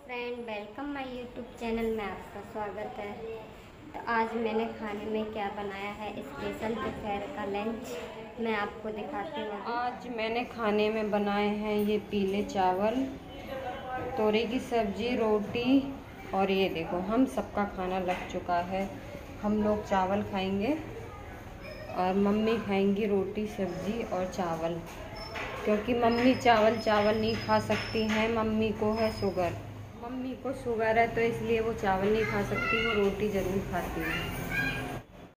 Friend, welcome my YouTube channel में आपका स्वागत है। तो आज मैंने खाने में क्या बनाया है, स्पेशल दोपहर का लंच मैं आपको दिखाती हूँ। आज मैंने खाने में बनाए हैं ये पीले चावल, तोरई की सब्जी, रोटी और ये देखो हम सबका खाना लग चुका है। हम लोग चावल खाएंगे और मम्मी खाएंगी रोटी सब्जी और चावल, क्योंकि मम्मी चावल नहीं खा सकती हैं। मम्मी को है शुगर, मम्मी को शुगर है तो इसलिए वो चावल नहीं खा सकती, वो रोटी ज़रूर खाती है।